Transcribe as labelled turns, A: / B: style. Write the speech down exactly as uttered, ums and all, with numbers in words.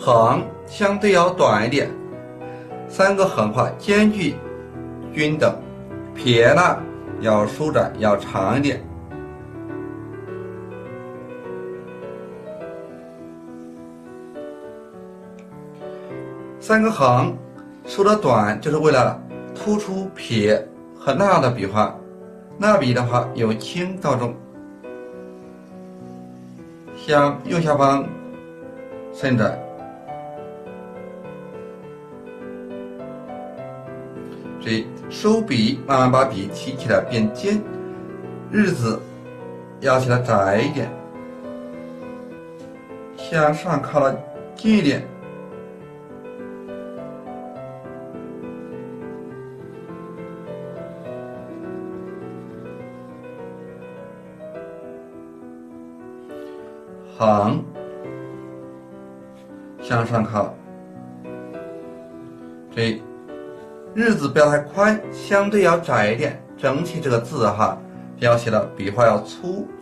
A: 横相对要短一点，三个横画间距均等，撇呢要舒展要长一点。三个横竖的短，就是为了突出撇和捺的笔画，捺笔的话由轻到重，向右下方伸展。所以收笔慢慢把笔提起来变尖，日字压起来窄一点，向上靠了近一点。横向上靠，所以日字不要太宽，相对要窄一点，整体这个字哈，要写的笔画要粗。